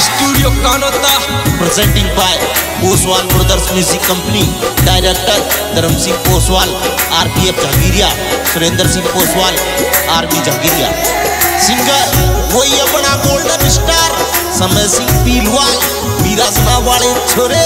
Studio Kanota presenting by Poswal brothers music company. Director Dharam Singh Poswal, RPF Jahangiria, Surendra Singh Poswal, army Jahangiria. Singer वही अपना golden star समय सिंह पीलवाल, मीरासना वाले छोरे।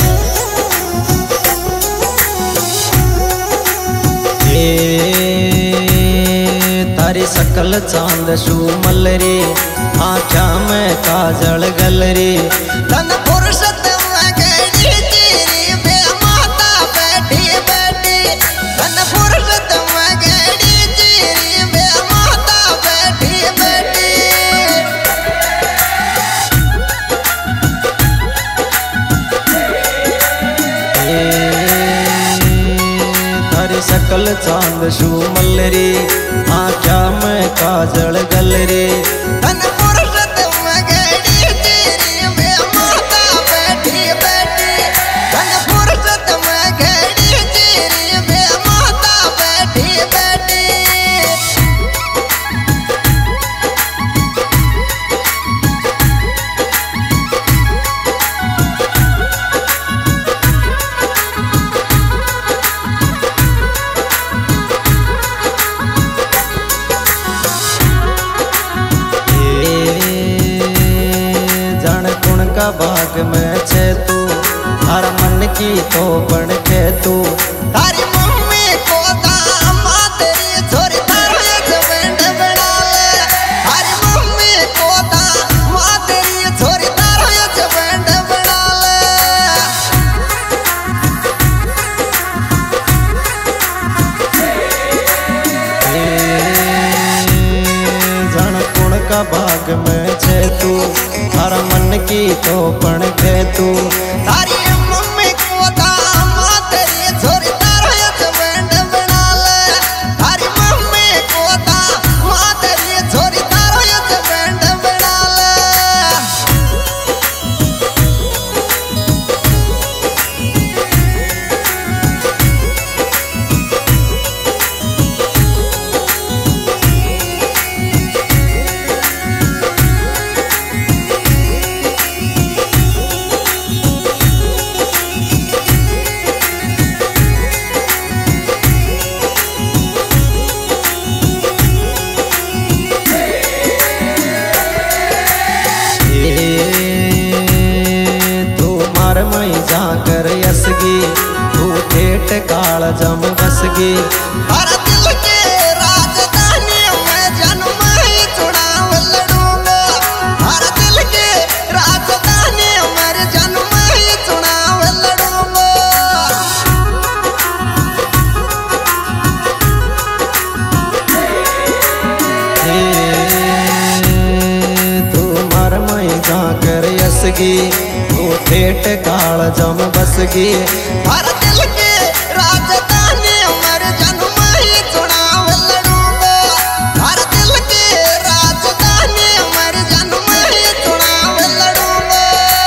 तारी सकल चांद शूमल रे, आँखा में काजल गल रे। तन फुर्सत में गई तेरी बे माता बैठी बैठी, तन फुर्सत में गई तेरी बे माता बैठी बैठी। तारी सकल चांद शूमल रे, आँखा में काजल गल रे। तन फुर्सत में गई तेरी बे माता बैठी बैठी, तन फुर्सत में गई तेरी बे माता बैठी बैठी। का बाग में छे तू, हर मन की तो बन के तू। तारी मम्मी को दामा तेरी छोरी तारो जवेंड बना ले, तारी मम्मी को दामा तेरी छोरी तारो जवेंड बना ले। जन कुण का बाग में छे तू, हर मन की तो बन के तू। तारी मम्मी को दामा तेरी छोरी तारो जवेंड बना ले, तारी मम्मी को दामा तेरी छोरी तारो जवेंड बना ले। जाकर यसगी तू ठेठ काल जम बसगी। हर दिल के राजधानी में जन्म ही चुनाव लड़ूंगा, हर दिल के राजधानी में जन्म ही चुनाव लड़ूंगा। तू मर मई जाकर यसगी तू ठेठ काल जम बसगी। हर दिल के राजधानी मर जन्म ही चुनाव लड़ूंगा, हर दिल के राजधानी मर जन्म ही चुनाव लड़ूंगा।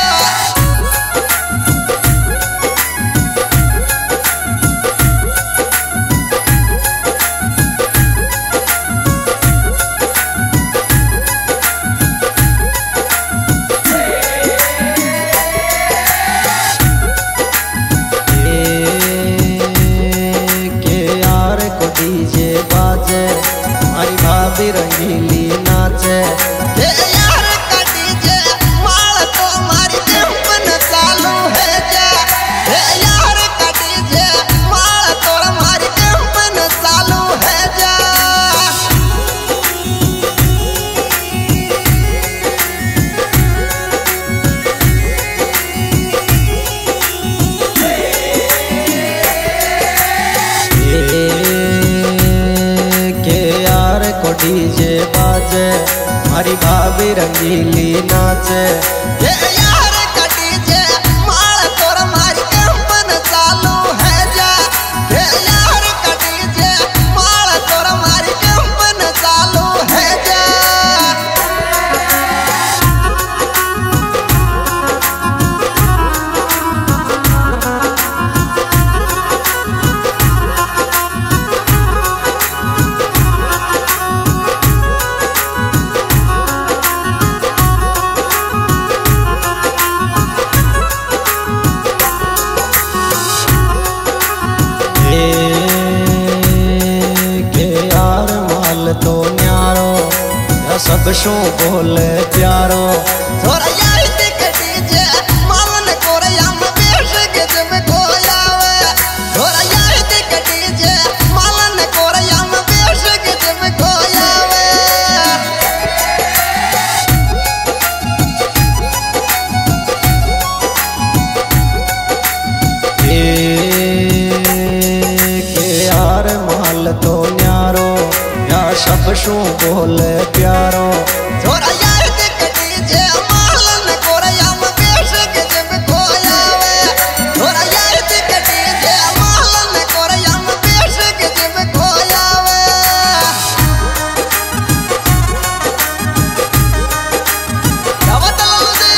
हमारी भाभी रंगीली नाचे, यार का डीजे माल तो हमारी कंपन चालू है जा। यार का डीजे माल तो हमारी कंपन चालू है जा। डीजे बाजे हमारी भाभी रंगीली नाचे, यार का डीजे माल तो हमारी कंपन चालू है जा। यार का डीजे माल तो हमारी कंपन चालू है जा। माल तो न्यारो या सब शू बोले प्यारो थोड़ा यार टिकटी जे मालन कोरया में बेश के जब कोयावे थोड़ा यार टिकटी जे मालन कोरया में बेश के जब कोयावे के यार माल तो न्यारो या सब शू बोले प्यारो थोड़ा यार टिकटी जे मालन कोरया में बेश के जब कोयावे थोड़ा यार टिकटी जे मालन कोरया में बेश के जब कोयावे दावत लाउदी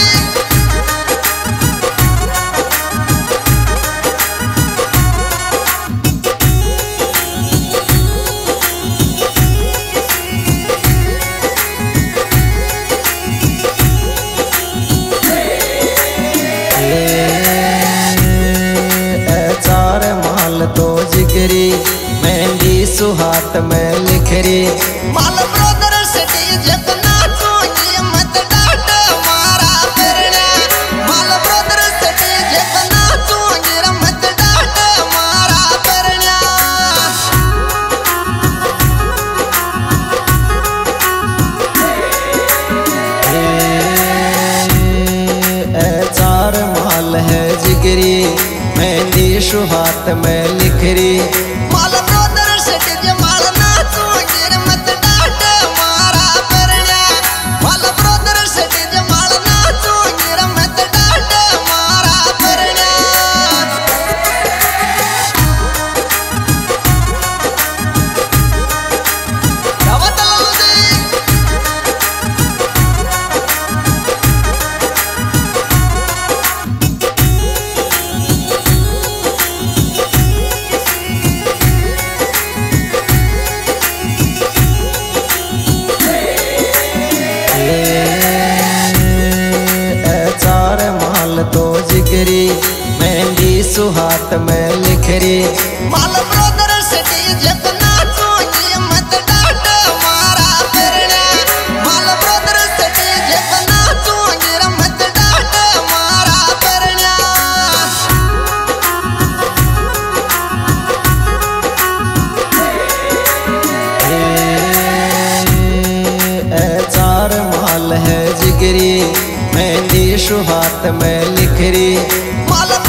चार माल तो जिगरी मेहंदी सुहात में लिखरी माल ब्रोदर सिटी जितना चूंगी मत डाट मारा फिरना माल ब्रोदर सिटी जितना चूंगी मत डाट मारा फिरना चार माल है जिगरी मेहंदी सुहात में लिखरी माल ब्रोदर सिटी जे माल ना चूंगी मत डाट मारा फिरना माल ब्रोदर सिटी जे माल ना चूंगी मत डाट मारा फिरना दावत लाउदी चार माल तो जिगरी मेहंदी सुहात में लिखरी माल ब्रोदर सिटी जितना चूंगी मत डाट मारा फिरना माल ब्रोदर सिटी जितना चूंगी मत डाट मारा फिरना चार माल है जिगरी मेहंदी सुहात में लिखरी माल